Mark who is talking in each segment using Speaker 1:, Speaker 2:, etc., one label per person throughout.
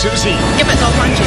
Speaker 1: 小事，
Speaker 2: 今日多關注。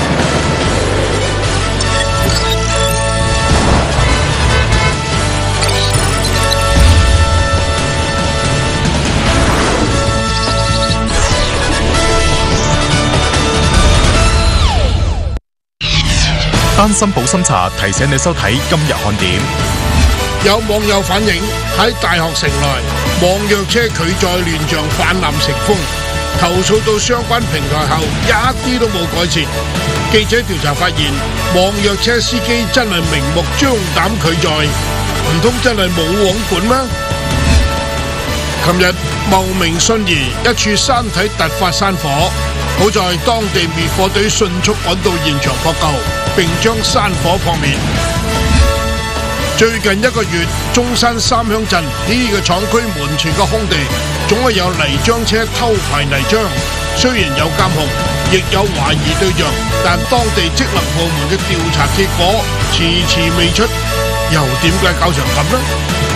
Speaker 3: 丹參保心茶提醒你收睇今日看點。
Speaker 1: 有網友反映喺大學城內網約車拒載亂象泛濫成風，投訴到相關平台後一啲都冇改善。記者調查發現，網約車司機真係明目張膽拒載，唔通真係冇網管咩？琴日茂名信義一處山體突發山火，好在當地滅火隊迅速趕到現場撲救，並將山火撲滅。最近1個月，中山三鄉鎮呢個廠區門前嘅空地，總係有泥漿車偷排泥漿。雖然有監控，亦有懷疑對象，但當地職能部門嘅調查結果遲遲未出，又點解搞成咁呢？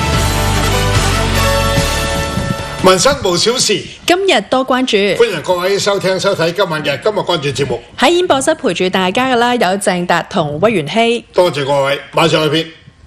Speaker 1: 民生無小事，
Speaker 2: 今日多關注，
Speaker 1: 歡迎各位收聽收睇今日關注節目。
Speaker 2: 喺演播室陪住大家嘅啦，有鄭達同屈元熙。
Speaker 1: 多謝各位，馬上去片。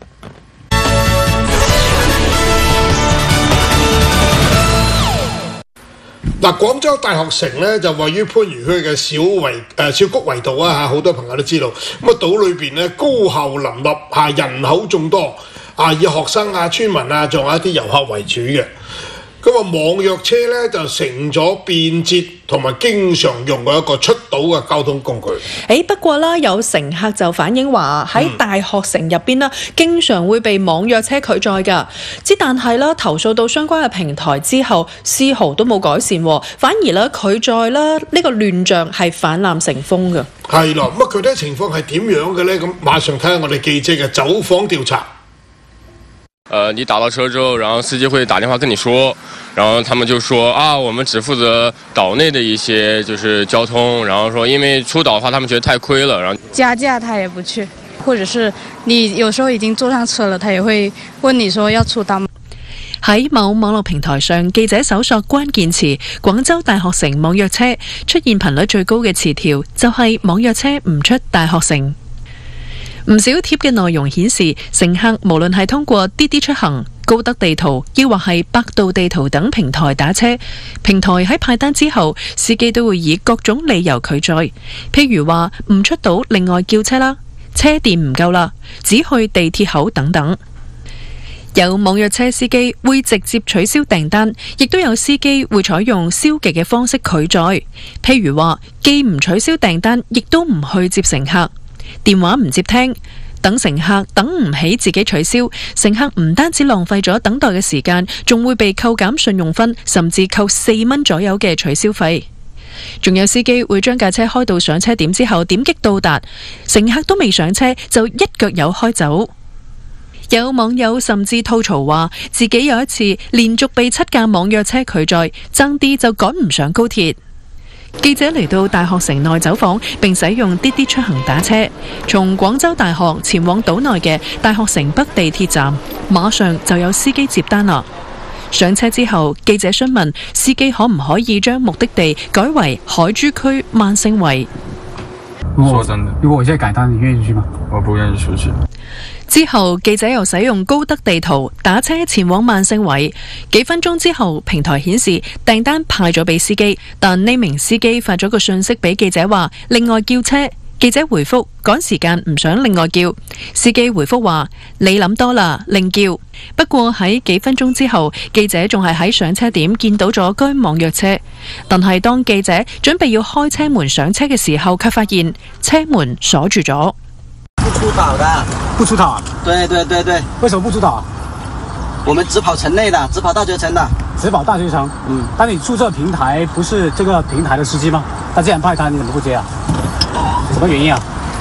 Speaker 1: 嗱，廣州大學城咧就位於番禺區嘅小谷圍道啊嚇，好多朋友都知道。咁啊，島裏邊咧高校林立嚇，人口眾多啊，以學生啊、村民啊，仲有一啲遊客為主嘅。咁啊，網約車咧就成咗便捷同埋經常用嘅一個出島嘅交通工具。
Speaker 2: 不過啦，有乘客就反映話喺大學城入邊啦，經常會被網約車拒載㗎。但係啦，投訴到相關嘅平台之後，絲毫都冇改善，反而咧拒載啦，呢個亂象係泛濫成風㗎。
Speaker 1: 係咯，咁啊，具體情況係點樣嘅咧？咁馬上睇下我哋記者嘅走訪調查。
Speaker 4: 你打到車之後，然後司機會打電話跟你說，然後他們就說啊，我們只負責島內的一些就是交通，然後說因為出島的話，他們覺得太虧了，然後
Speaker 5: 加價他也不去，或者是你有時候已經坐上車了，他也會問你說要出島嗎？
Speaker 2: 喺某網絡平台上，記者搜索關鍵詞廣州大學城網約車，出現頻率最高嘅詞條就係網約車唔出大學城。唔少貼嘅內容顯示，乘客無論係通過滴滴出行、高德地圖，抑或係百度地圖等平台打車，平台喺派單之後，司機都會以各種理由拒載，譬如話唔出到另外叫車啦，車電唔夠啦，只去地鐵口等等。有網約車司機會直接取消訂單，亦都有司機會採用消極嘅方式拒載，譬如話既唔取消訂單，亦都唔去接乘客。電話唔接聽，等乘客等唔起自己取消，乘客唔單止浪費咗等待嘅時間，仲會被扣減信用分，甚至扣4蚊左右嘅取消費。仲有司機會將架車開到上車點之後點擊到達，乘客都未上車就一腳油開走。有網友甚至吐槽話，自己有一次連續被7架網約車拒載，爭啲就趕唔上高鐵。記者嚟到大學城內走訪，並使用滴滴出行打車，從廣州大學前往島內嘅大學城北地鐵站，馬上就有司機接單啦。上車之後，記者詢問司機可唔可以將目的地改為海珠區萬勝圍。
Speaker 6: 說真的，如果我現在改單，你願意去嗎？我不願意出去。
Speaker 2: 之後，記者又使用高德地圖打車前往萬勝圍，幾分鐘之後，平台顯示訂單派咗俾司機，但呢名司機發咗個訊息俾記者話另外叫車。記者回覆趕時間唔想另外叫，司機回覆話你諗多啦，另叫。不過喺幾分鐘之後，記者仲係喺上車點見到咗該網約車，但係當記者準備要開車門上車嘅時候，卻發現車門鎖住咗。
Speaker 7: 不出島的，
Speaker 6: 不出島啊？
Speaker 7: 對對對對。
Speaker 6: 為什麼不出島啊？
Speaker 7: 我們只跑城內的，只跑大學城的。
Speaker 6: 只跑大學城。但你注冊平台不是這個平台的司機嗎？他既然派單，你怎麼不接啊？什麼原因啊？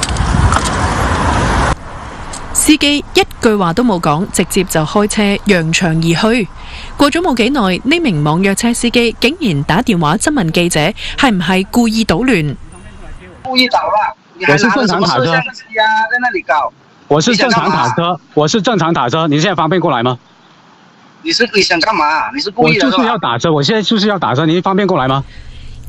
Speaker 2: 司機一句話都冇講，直接就開車揚長而去。過咗冇幾耐，呢名網約車司機竟然打電話質問記者係唔係故意搗亂。
Speaker 7: 故意搗亂。我是正常打車。在那裡搞。
Speaker 6: 我是正常打車，我是正常打車。你現在方便過來嗎？你
Speaker 7: 想幹嘛？你是故意的。
Speaker 6: 我就是要打車，我現在就是要打車，你方便過來嗎？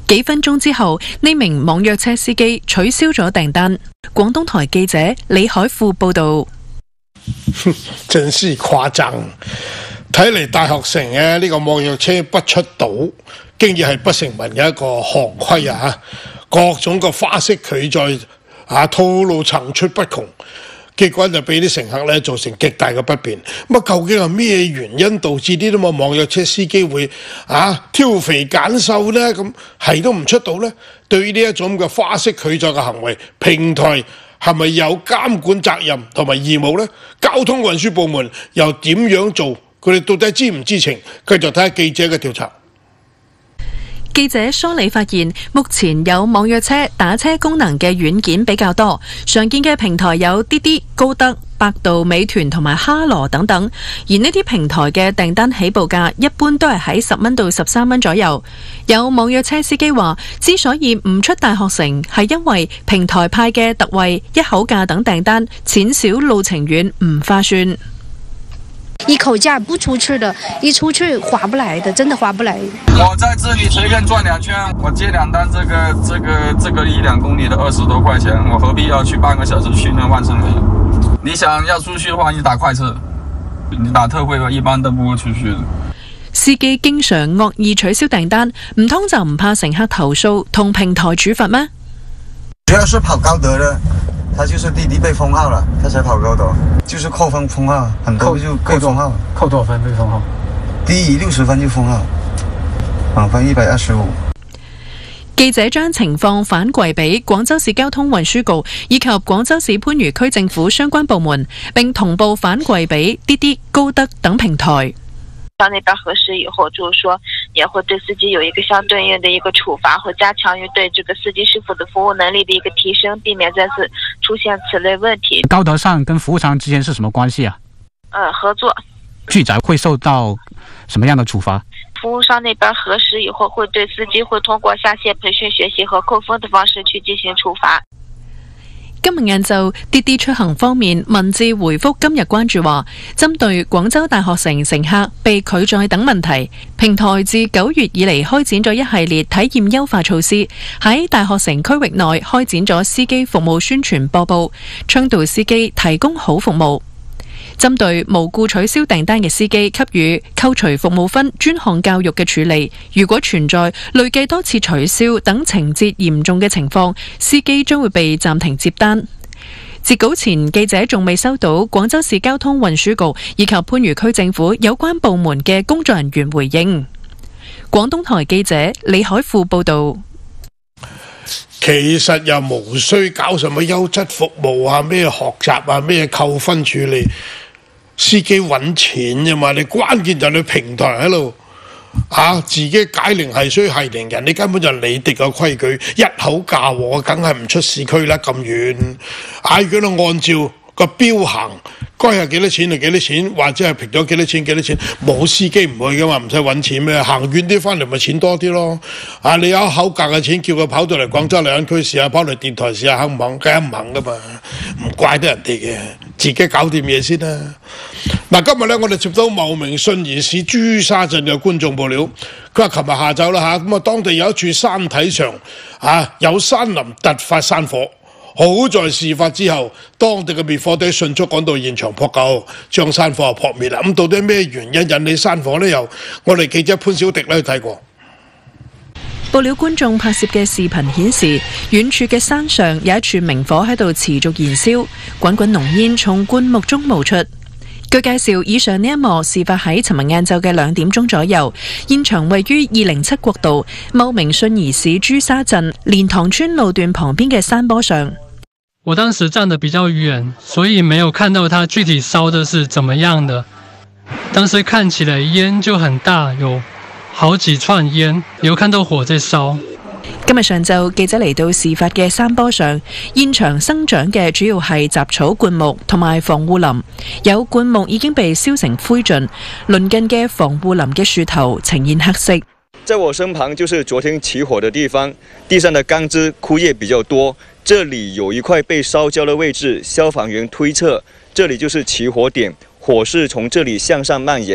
Speaker 2: 幾分鐘之後，呢名網約車司機取消咗訂單。廣東台記者李海富報道。
Speaker 1: 真是誇張，睇嚟大學城嘅呢個網約車不出島，經已係不成文嘅一個行規啊！各種個花式拒載套路層出不窮，結果就俾啲乘客咧造成極大嘅不便。咁究竟係咩原因導致呢啲咁嘅網約車司機會挑肥揀瘦呢？咁係都唔出島呢？對於呢一種嘅花式拒載嘅行為，平台係咪有監管責任同埋義務呢？交通運輸部門又點樣做？佢哋到底知唔知情？繼續睇下記者嘅調查。
Speaker 2: 記者梳理發現，目前有網約車打車功能嘅軟件比較多，常見嘅平台有滴滴、高德、百度、美團同埋哈羅等等。而呢啲平台嘅訂單起步價一般都係喺10蚊到13蚊左右。有網約車司機話，之所以唔出大學城，係因為平台派嘅特惠、一口價等訂單錢少路程遠，唔划算。
Speaker 8: 一口價不出去的，一出去划不來的，真的划不來。
Speaker 9: 我在這裡隨便轉2圈，我接2單，這個1-2公里的20多塊錢，我何必要去半個小時去那萬盛圍？你想要出去的話，你打快車，你打特惠的話，一般都不會出去的。
Speaker 2: 司機經常惡意取消訂單，唔通就唔怕乘客投訴同平台處罰咩？
Speaker 10: 主要是跑高德的。他就是滴滴被封號了，他才跑高德，就是扣分封號，很多就被封號。
Speaker 6: 扣多少分被封號？
Speaker 10: 低於60分就封號，滿分125。
Speaker 2: 記者將情況反饋俾廣州市交通運輸局以及廣州市番禺區政府相關部門，並同步反饋俾滴滴、高德等平台。
Speaker 11: 到那邊核實以後，就是說也會對司機有一個相對應的一個處罰，和加強於對這個司機師傅的服務能力的一個提升，避免再次出現此類問題。
Speaker 6: 高德上跟服務商之間是什麼關係啊？
Speaker 11: 合作。
Speaker 6: 拒載會受到什麼樣的處罰？
Speaker 11: 服務商那邊核實以後，會對司機會通過下線培訓學習和扣分的方式去進行處罰。
Speaker 2: 今日晏晝，滴滴出行方面文字回覆今日關注話，針對廣州大學城乘客被拒載等問題，平台自9月以嚟開展咗一系列體驗優化措施，喺大學城區域內開展咗司機服務宣傳播報，倡導司機提供好服務。針對無故取消訂單嘅司機，給予扣除服務分、專項教育嘅處理。如果存在累計多次取消等情節嚴重嘅情況，司機將會被暫停接單。截稿前，記者仲未收到廣州市交通運輸局以及番禺區政府有關部門嘅工作人員回應。廣東台記者李海富報道。
Speaker 1: 其實又無需搞什麼優質服務啊，咩學習啊，咩扣分處理，司機揾錢啫嘛。你關鍵就係你平台喺度自己解鈴係須繫鈴人，你根本就係你哋嘅規矩，一口價我梗係唔出市區啦，咁遠嗌佢度按照個標行，該係幾多錢就幾多錢，或者係平咗幾多錢幾多錢，冇司機唔去噶嘛，唔使揾錢咩？行遠啲翻嚟咪錢多啲咯。你有口價嘅錢，叫佢跑到嚟廣州荔灣區試下，跑嚟電台試下，肯唔肯？梗係唔肯噶嘛，唔怪得人哋嘅，自己搞掂嘢先啦。嗱，今日呢，我哋接到茂名信義市朱砂鎮嘅觀眾報料，佢話琴日下晝啦咁當地有一處山體上有山林突發山火。好在事發之後，當地嘅滅火隊迅速趕到現場撲救，將山火撲滅啦。咁到底咩原因引起山火呢？由我哋記者潘小迪去睇過。
Speaker 2: 報料觀眾拍攝嘅視頻顯示，遠處嘅山上有一處明火喺度持續燃燒，滾滾濃煙從灌木中冒出。據介紹，以上呢一幕事發喺尋日晏晝嘅2點鐘左右，現場位於207國道茂名信義市朱砂鎮蓮塘村路段旁邊嘅山坡上。
Speaker 12: 我當時站得比較遠，所以沒有看到它具體燒的是怎麼樣的。當時看起來煙就很大，有好幾串煙，有看到火在燒。
Speaker 2: 今日上晝，記者嚟到事發嘅山坡上，現場生長嘅主要係雜草灌木同埋防護林，有灌木已經被燒成灰燼，鄰近嘅防護林嘅樹頭呈現黑色。
Speaker 13: 在我身旁就是昨天起火的地方，地上的鋼枝枯葉比較多，這裡有一塊被燒焦的位置，消防員推測這裡就是起火點，火勢從這裡向上蔓延，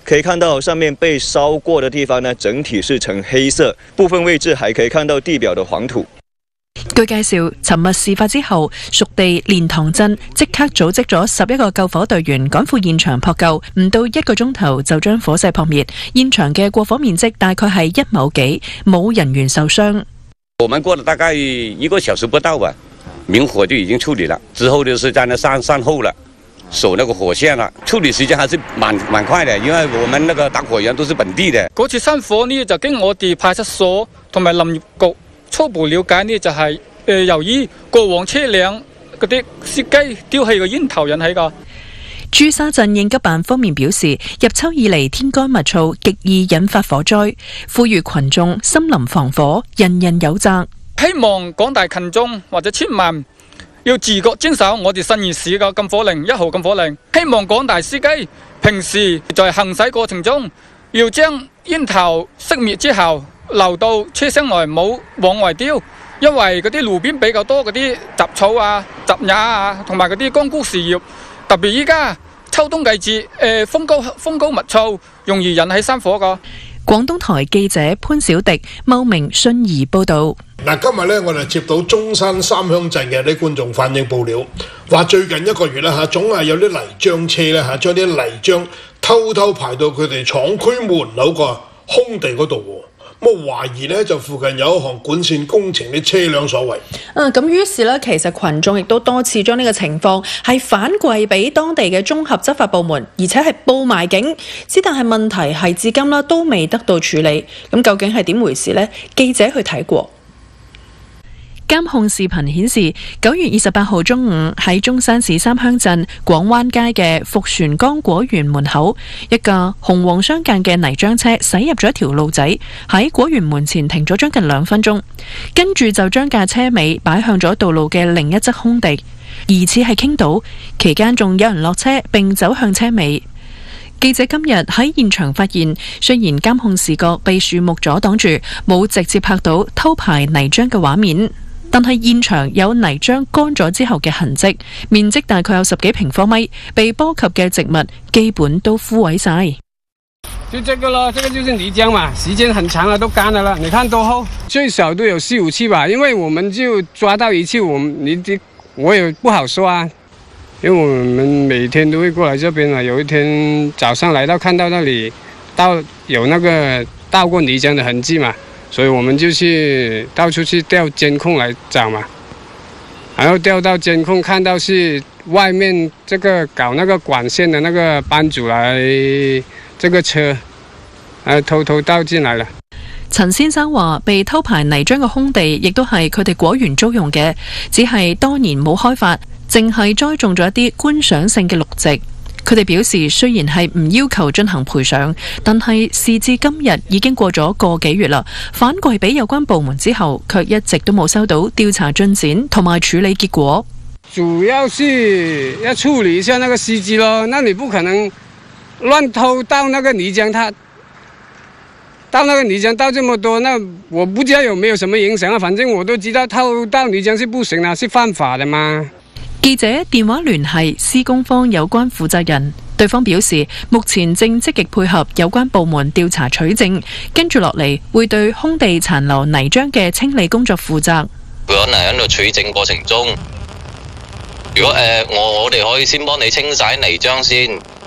Speaker 13: 可以看到上面被燒過的地方呢，整體是呈黑色，部分位置還可以看到地表的黃土。
Speaker 2: 據介紹，尋日事發之後，屬地蓮塘鎮即刻組織咗11個救火隊員趕赴現場撲救，唔到1個鐘頭就將火勢撲滅。現場嘅過火面積大概係1畝幾，冇人員受傷。
Speaker 14: 我們過了大概1個小時不到吧，明火就已經處理了。之後就是在那善後了，守那個火線了，處理時間還是蠻快的，因為我們那個打火員都是本地的。
Speaker 15: 嗰次山火呢，就經我哋派出所同埋林業局初步了解呢，就係由於過往車輛嗰啲司機丟棄個煙頭引起噶。
Speaker 2: 珠沙鎮應急辦方面表示，入秋以嚟天乾物燥，極易引發火災，呼籲群眾森林防火，人人有責。
Speaker 15: 希望廣大群眾或者村民要自覺遵守我哋信義市嘅禁火令1號禁火令。希望廣大司機平時在行駛過程中要將煙頭熄滅之後留到車廂內，冇往外丟。因為嗰啲路邊比較多嗰啲雜草啊、雜葉啊，同埋嗰啲乾枯樹葉，特別依家秋冬季節，風高物燥，容易引起山火噶。
Speaker 2: 廣東台記者潘小迪、茂名信宜報導。
Speaker 1: 嗱，今日呢，我哋接到中山三鄉鎮嘅啲觀眾反映報料，話最近1個月啦總係有啲泥漿車咧將啲泥漿偷偷排到佢哋廠區門口個空地嗰度喎。咁懷疑呢，就附近有一項管線工程啲車輛所為。
Speaker 2: 咁於是呢，其實群眾亦都多次將呢個情況係反饋俾當地嘅綜合執法部門，而且係報埋警。之但係問題係至今啦都未得到處理。咁究竟係點回事呢？記者去睇過。監控視頻顯示，9月28號中午喺中山市三鄉鎮廣灣街嘅福船江果園門口，一架紅黃相間嘅泥漿車駛入咗一條路仔，喺果園門前停咗將近2分鐘，跟住就將架車尾擺向咗道路嘅另一側空地，疑似係傾倒。期間仲有人落車並走向車尾。記者今日喺現場發現，雖然監控視角被樹木阻擋住，冇直接拍到偷排泥漿嘅畫面，但係現場有泥漿乾咗之後嘅痕跡，面積大概有10幾平方米，被波及嘅植物基本都枯萎晒。
Speaker 16: 就這個咯，這個就是泥漿嘛，時間很長了，都乾了啦。你看多厚，最少都有4、5次吧。因為我們就抓到一次，我也不好說啊，因為我們每天都會過來這邊啊。有一天早上來到，看到那裡有那個倒過泥漿的痕跡嘛。所以我們就去到處去調監控來找嘛，然後調到監控看到是外面這個搞那個管線的那個班主來這個車，偷偷倒進來了。
Speaker 2: 陳先生話，被偷排泥漿嘅空地亦都係佢哋果園租用嘅，只係多年冇開發，淨係栽種咗一啲觀賞性嘅綠植。佢哋表示，雖然係唔要求進行賠償，但係事至今日已經過咗個幾月啦，反饋俾有關部門之後，卻一直都冇收到調查進展同埋處理結果。
Speaker 16: 主要是要處理一下那個司機咯，那你不可能亂偷倒那個泥漿，倒那個泥漿倒這麼多，那我不知道有沒有什麼影響啊，反正我都知道偷倒泥漿是不行啦，是犯法的嘛。
Speaker 2: 記者電話聯繫施工方有關負責人，對方表示目前正積極配合有關部門調查取證，跟住落嚟會對空地殘留泥漿嘅清理工作負責。
Speaker 17: 佢可能喺度取證過程中，如果我哋可以先幫你清晒泥漿先，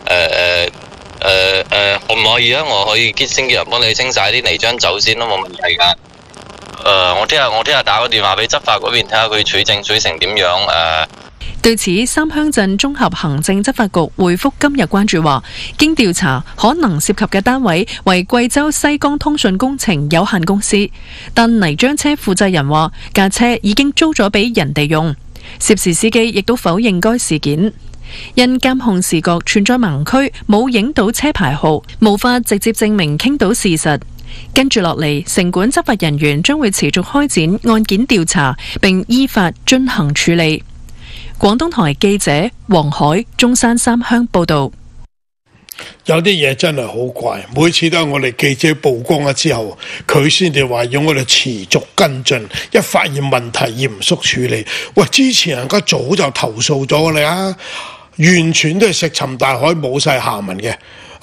Speaker 17: 可唔可以啊？我可以星期日幫你清晒啲泥漿走先都冇問題㗎。我聽日打個電話俾執法嗰邊睇下佢取證取成點樣。
Speaker 2: 對此，三鄉鎮綜合行政執法局回覆今日關注話，經調查可能涉及嘅單位為貴州西江通訊工程有限公司，但泥漿車負責人話架車已經租咗俾人哋用，涉事司機亦都否認該事件。因監控視覺存在盲區，冇影到車牌號，無法直接證明傾倒事實。跟住落嚟，城管執法人員將會持續開展案件調查，並依法進行處理。廣東台記者黃海，中山三鄉報道。
Speaker 1: 有啲嘢真係好怪，每次都係我哋記者曝光咗之後，佢先至話要我哋持續跟進，一發現問題嚴肅處理。喂，之前人家早就投訴咗你啊，完全都係石沉大海，冇晒下文嘅。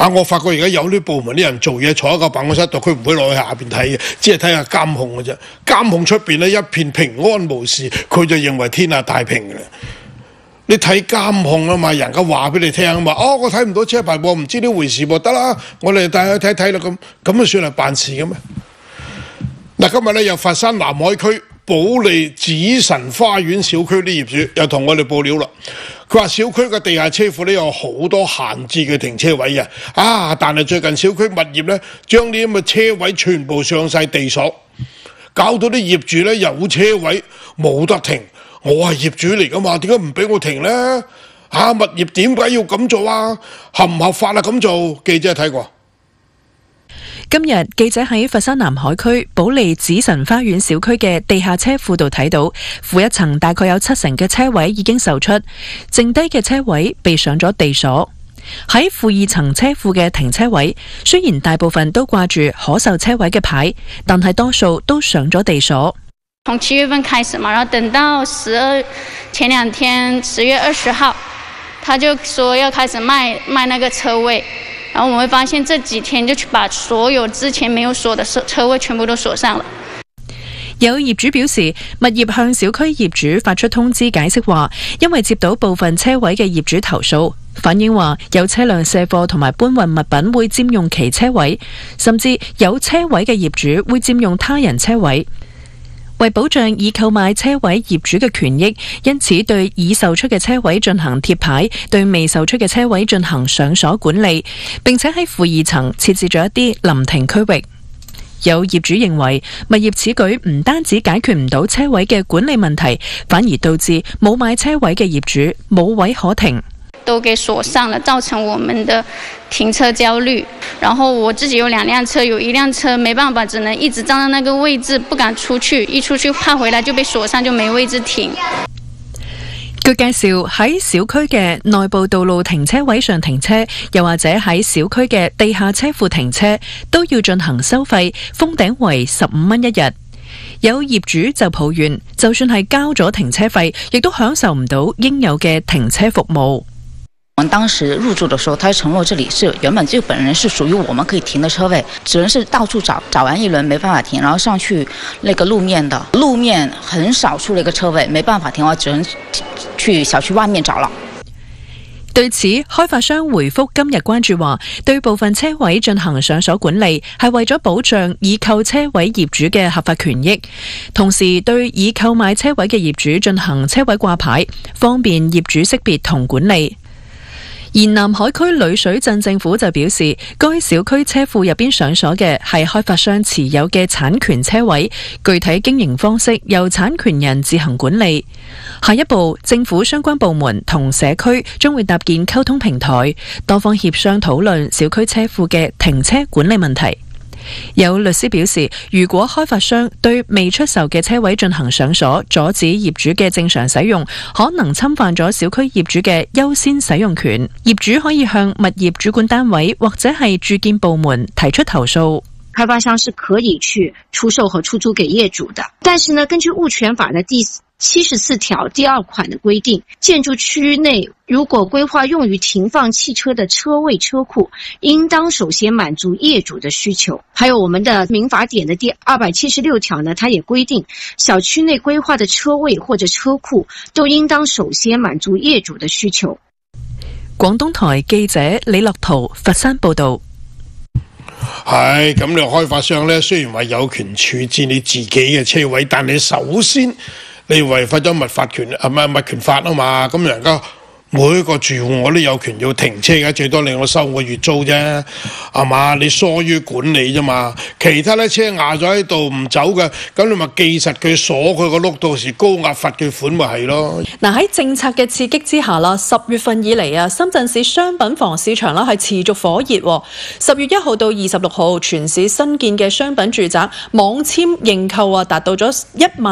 Speaker 1: 我發覺而家有啲部門啲人做嘢坐喺個辦公室度，佢唔會落去下邊睇嘅，只係睇下監控嘅啫。監控出邊咧一片平安無事，佢就認為天下太平嘅啦。你睇監控啊嘛，人家話俾你聽啊嘛，我睇唔到車牌喎，唔知呢回事喎，得啦，我哋帶去睇睇啦，咁就算係辦事嘅咩？嗱，今日咧有佛山南海區保利紫神花園小區啲業主又同我哋報料啦。佢話小區嘅地下車庫咧有好多閒置嘅停車位嘅，但係最近小區物業咧將啲咁嘅車位全部上晒地鎖，搞到啲業主咧有車位冇得停。我係業主嚟噶嘛，點解唔俾我停呢？物業點解要咁做啊？合唔合法啊？咁做，記者睇過。
Speaker 2: 今日記者喺佛山南海區保利紫神花園小區嘅地下車庫度睇到，負一層大概有70%嘅車位已經售出，剩低嘅車位被上咗地鎖。喺負2層車庫嘅停車位，雖然大部分都掛住可售車位嘅牌，但係多數都上咗地鎖。
Speaker 18: 從7月份開始嘛，然後等到前2天10月20號，他就說要開始賣那個車位，然後我們會發現這幾天就去把所有之前沒有鎖的車位全部都鎖上了。
Speaker 2: 有業主表示，物業向小區業主發出通知解釋話，因為接到部分車位嘅業主投訴，反映話有車輛卸貨同埋搬運物品會佔用其車位，甚至有車位嘅業主會佔用他人車位。為保障已購買車位業主嘅權益，因此對已售出嘅車位進行貼牌，對未售出嘅車位進行上鎖管理，並且喺負2層設置咗一啲臨停區域。有業主認為，物業此舉唔單止解決唔到車位嘅管理問題，反而導致冇買車位嘅業主冇位可停。
Speaker 18: 都給鎖上了，造成我們的停車焦慮。然後我自己有2輛車，有1輛車沒辦法，只能一直站在那個位置，不敢出去。一出去怕回來就被鎖上，就沒位置停。
Speaker 2: 據介紹，喺小區嘅內部道路停車位上停車，又或者喺小區嘅地下車庫停車，都要進行收費，封頂為15蚊一日。有業主就抱怨，就算係交咗停車費，亦都享受唔到應有嘅停車服務。
Speaker 19: 我們當時入住的時候，他承諾這裡是原本就本人是屬於我們可以停的車位，只能是到處找完一輪沒辦法停，然後上去那個路面很少出了一個車位，沒辦法停，我只能去小區外面找了。
Speaker 2: 對此，開發商回覆今日關注話，對部分車位進行上鎖管理，係為咗保障已購車位業主嘅合法權益，同時對已購買車位嘅業主進行車位掛牌，方便業主識別同管理。而南海區女水鎮政府就表示，該小區車庫入邊上鎖嘅係開發商持有嘅產權車位，具體經營方式由產權人自行管理。下一步，政府相關部門同社區將會搭建溝通平台，多方協商討論小區車庫嘅停車管理問題。有律師表示，如果開發商對未出售嘅車位進行上鎖，阻止業主嘅正常使用，可能侵犯咗小區業主嘅優先使用權。業主可以向物業主管單位或者係住建部門提出投訴。
Speaker 20: 開發商是可以去出售和出租給業主的，但是呢，根據物權法的第74條第2款的規定，建築區內如果規劃用於停放汽車的車位車庫，應當首先滿足業主的需求。還有我們的民法典的第276條呢，它也規定，小區內規劃的車位或者車庫都應當首先滿足業主的需求。
Speaker 2: 廣東台記者李樂圖佛山報道。
Speaker 1: 係咁，你開發商呢，雖然話有權處置你自己嘅車位，但你首先你違反咗物權法啊嘛，咁人家每個住戶我都有權要停車嘅，最多你我收個月租啫，係嘛？你疏於管理啫嘛，其他啲車壓咗喺度唔走嘅，咁你咪記實佢鎖佢個轆，到時高壓罰佢款咪係咯。
Speaker 2: 嗱，喺政策嘅刺激之下啦，10月份以嚟啊，深圳市商品房市場啦係持續火熱。10月1號到26號，全市新建嘅商品住宅網簽認購啊，達到咗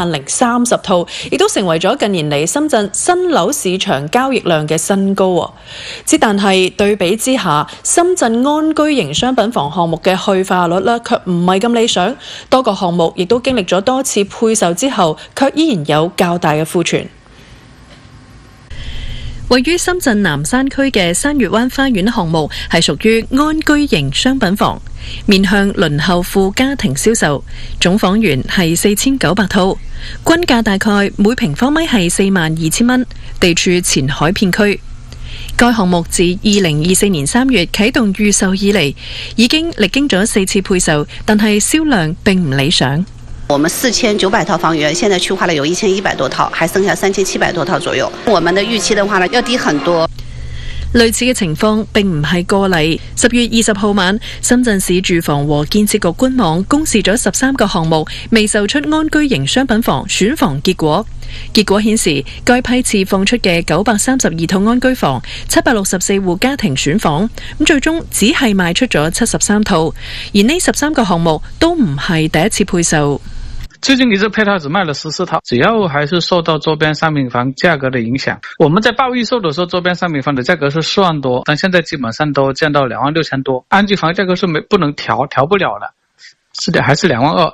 Speaker 2: 10030套，亦都成為咗近年嚟深圳新樓市場交易量嘅新高。但係對比之下，深圳安居型商品房項目嘅去化率呢，卻唔係咁理想。多個項目亦都經歷咗多次配售之後，卻依然有較大嘅庫存。 位於深圳南山區嘅山月灣花園項目係屬於安居型商品房，面向輪候戶家庭銷售，總房源係4900套，均價大概每平方米係42000蚊，地處前海片區。該項目自2024年3月啟動預售以嚟，已經歷經咗4次配售，但係銷量並唔理想。
Speaker 21: 我們4900套房源，現在去化了有1100多套，還剩下3700多套左右。我們的預期的話呢，要低很多。
Speaker 2: 類似嘅情況並唔係個例。10月20號晚，深圳市住房和建設局官網公示咗13個項目未售出安居型商品房選房結果。結果顯示，該批次放出嘅932套安居房，764戶家庭選房，最終只係賣出咗73套，而呢13個項目都唔係第一次配售。
Speaker 22: 最近一次配套只賣了14套，主要還是受到周邊商品房價格的影響。我們在報預售的時候，周邊商品房的價格是4萬多，但現在基本上都降到26000多。安居房價格是不能調不了了，是的，還是2萬2。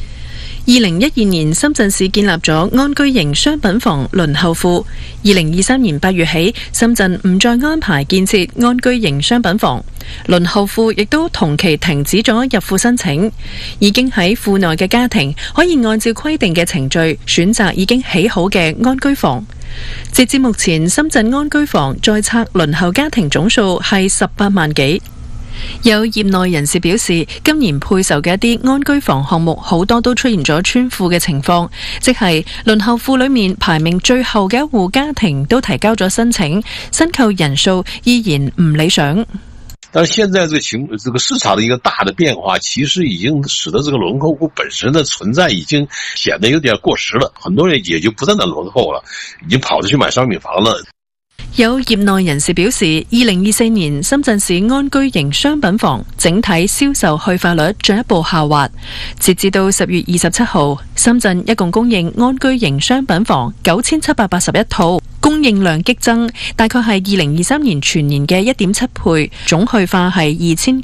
Speaker 2: 2012年，深圳市建立咗安居型商品房輪候庫。2023年8月起，深圳唔再安排建設安居型商品房，輪候庫亦都同期停止咗入庫申請。已經喺庫內嘅家庭可以按照規定嘅程序選擇已經起好嘅安居房。截至目前，深圳安居房在冊輪候家庭總數係18萬幾。有業內人士表示，今年配售嘅一啲安居房項目好多都出現咗穿庫嘅情況，即係輪候庫裏面排名最後嘅一戶家庭都提交咗申請，申購人數依然唔理想。
Speaker 23: 但是現在這個市場的一個大的變化，其實已經使得這個輪候戶本身的存在已經顯得有點過時了，很多人也就不在那輪候了，已經跑着去買商品房了。
Speaker 2: 有業內人士表示，2024年深圳市安居型商品房整體銷售去化率進一步下滑。截至到10月27號，深圳一共供應安居型商品房9781套，供應量激增，大概係2023年全年嘅1.7倍，總去化係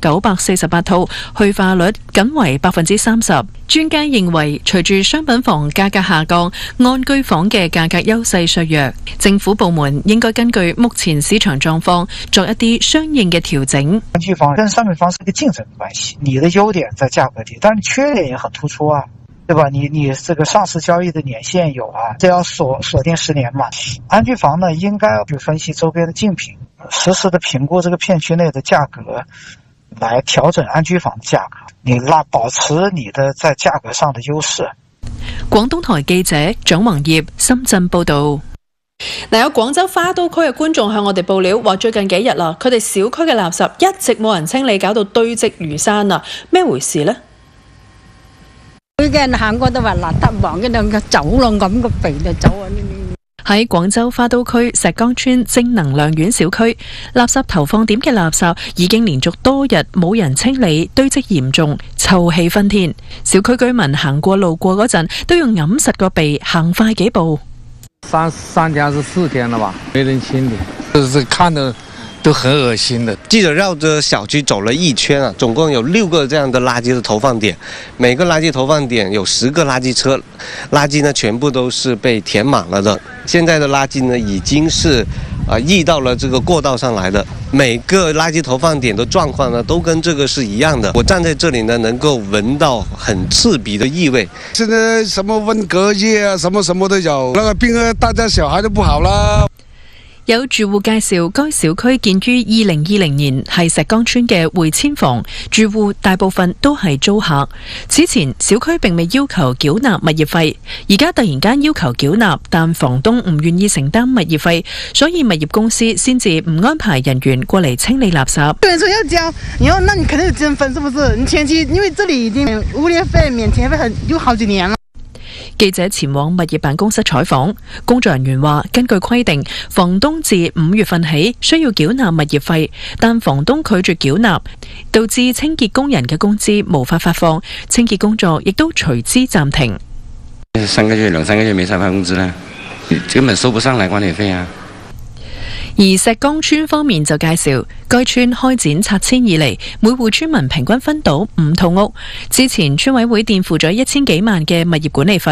Speaker 2: 2948套，去化率僅為30%。專家認為，隨住商品房價格下降，安居房嘅價格優勢削弱，政府部門應該根據目前市場狀況作一啲相應嘅調整。
Speaker 24: 安居房跟商品房是一個競爭的關係，你的優點在價格低，但是缺點也很突出啊，對吧？你這個上市交易的年限有啊，這要鎖定10年嘛。安居房呢，應該要去分析周邊的競品，實時的評估這個片區內的價格，來調整安居房的價格，你保持你的在價格上的優勢。
Speaker 2: 廣東台記者蔣宏業深圳報道。
Speaker 25: 有廣州花都區嘅觀眾向我哋報料，話最近幾日啦，佢哋小區嘅垃圾一直冇人清理，搞到堆積如山啊！咩回事呢？
Speaker 26: 佢嘅人行過都話邋遢黃，跟住走廊咁個鼻就走啊！
Speaker 2: 喺廣州花都區石崗村正能量苑小區，垃圾投放點嘅垃圾已經連續多日冇人清理，堆積嚴重，臭氣熏天。小區居民行過路過嗰陣，都要揞實個鼻，行快幾步。
Speaker 27: 三天是4天了吧，沒人清理，就是看的都很惡心的。
Speaker 28: 記者繞着小區走了一圈啊，總共有6個這樣的垃圾的投放點，每個垃圾投放點有10個垃圾車，垃圾呢全部都是被填滿了的。現在的垃圾呢已經是溢到了這個過道上來的，每個垃圾投放點的狀況呢都跟這個是一樣的。我站在這裡呢，能夠聞到很刺鼻的異味。
Speaker 29: 現在什麼溫隔夜啊，什麼都有，那個病啊，大家小孩都不好啦。
Speaker 2: 有住戶介紹，該小區建於2020年，係石崗村嘅回遷房，住戶大部分都係租客。此前小區並未要求繳納物業費，而家突然間要求繳納，但房東唔願意承擔物業費，所以物業公司先至唔安排人員過嚟清理垃圾。
Speaker 26: 有人說要交，那你肯定有爭分，是不是？你前期因為這裡已經物業費免填費有好幾年了。
Speaker 2: 記者前往物業辦公室採訪，工作人員話，根據規定，房東自5月份起需要繳納物業費，但房東拒絕繳納，導致清潔工人嘅工資無法發放，清潔工作亦都隨之暫停。
Speaker 30: 2、3個月沒發工資啦，根本收不上來管理費啊。
Speaker 2: 而石崗村方面就介紹，該村開展拆遷以嚟，每戶村民平均分到5套屋。之前村委會墊付咗1000幾萬嘅物業管理費，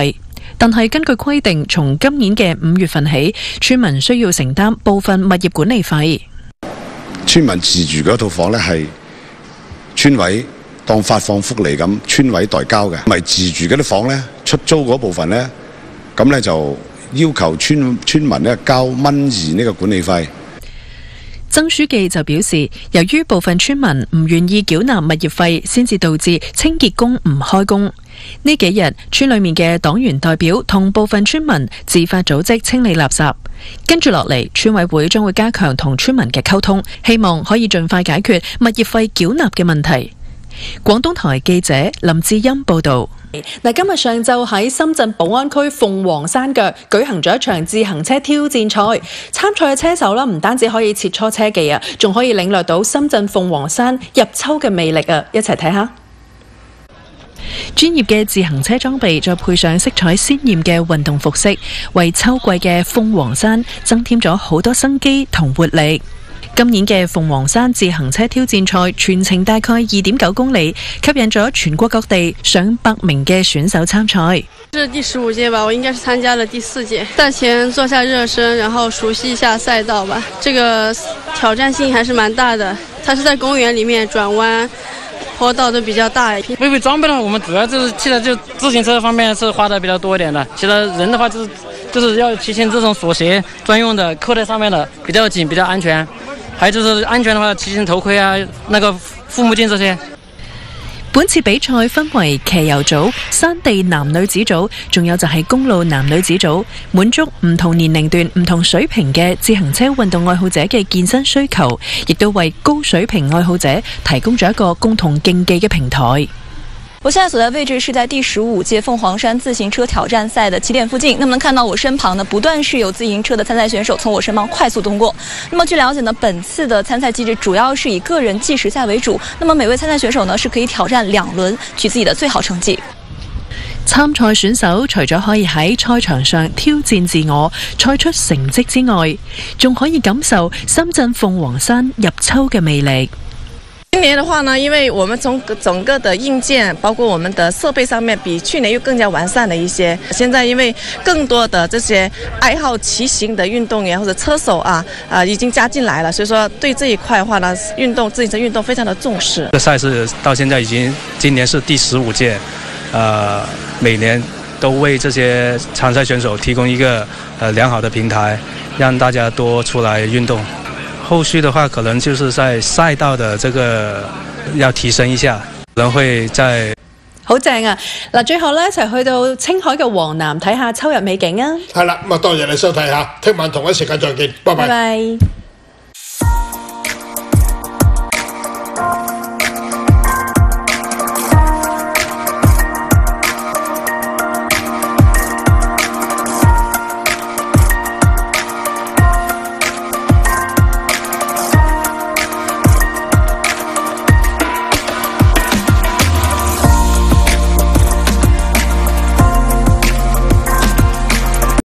Speaker 2: 但係根據規定，從今年嘅5月份起，村民需要承擔部分物業管理費。
Speaker 3: 村民自住嗰套房呢，係村委當發放福利咁，村委代交嘅。咪自住嗰啲房呢，出租嗰部分呢，咁呢就要求村民呢交1.2呢個管理費。
Speaker 2: 曾書記就表示，由於部分村民唔願意繳納物業費，先至導致清潔工唔開工。呢幾日，村裏面嘅黨員代表同部分村民自發組織清理垃圾。跟住落嚟，村委會將會加強同村民嘅溝通，希望可以盡快解決物業費繳納嘅問題。廣東台記者林志欣報道。
Speaker 25: 嗱，今日上晝喺深圳寶安區鳳凰山腳舉行咗一場自行車挑戰賽，參賽嘅車手啦，唔單止可以切磋車技啊，仲可以領略到深圳鳳凰山入秋嘅魅力啊！一齊睇下。
Speaker 2: 專業嘅自行車裝備再配上色彩鮮豔嘅運動服飾，為秋季嘅鳳凰山增添咗好多生機同活力。今年嘅鳳凰山自行車挑戰賽全程大概2.9公里，吸引咗全國各地上百名嘅選手參賽。
Speaker 4: 這是第15屆吧，我應該是參加了第4屆。賽前做下熱身，然後熟悉一下賽道吧。這個挑戰性還是蠻大的，它是在公園裡面轉彎。坡道都比較大。
Speaker 5: 為裝備的話，我們主要就是現在就自行車方面是花的比較多一點的。其實人的話就是要騎行這種鎖鞋專用的，扣在上面的比較緊，比較安全。還有就是安全的話，騎行頭盔啊，那個護目鏡這些。
Speaker 2: 本次比賽分為騎遊組、山地男女子組，仲有就係公路男女子組，滿足唔同年齡段、唔同水平嘅自行車運動愛好者嘅健身需求，亦都為高水平愛好者提供咗一個共同競技嘅平台。
Speaker 6: 我現在所在位置是在第15屆鳳凰山自行車挑戰賽的起點附近。那麼能看到我身旁呢，不斷是有自行車的參賽選手從我身旁快速通過。那麼據了解呢，本次的參賽機制主要是以個人計時賽為主。那麼每位參賽選手呢，是可以挑戰2輪，取自己的最好成績。
Speaker 2: 參賽選手除咗可以喺賽場上挑戰自我、賽出成績之外，仲可以感受深圳鳳凰山入秋嘅魅力。
Speaker 7: 今年的話呢，因為我們從整個的硬件，包括我們的設備上面，比去年又更加完善了一些。現在因為更多的這些愛好騎行的運動員或者車手已經加進來了，所以說對這一塊的話呢，自行車運動非常的重視。
Speaker 8: 這賽事到現在今年是第15屆，每年都為這些參賽選手提供一個良好的平台，讓大家多出來運動。後續的話，可能就是在賽道的這個要提升一下，可能會在
Speaker 25: 好正啊！嗱，最後咧一齊去到青海嘅黃南睇下秋日美景啊！
Speaker 1: 係啦，咁啊多謝你收睇下，聽晚同一時間再見，拜拜。
Speaker 25: 拜拜。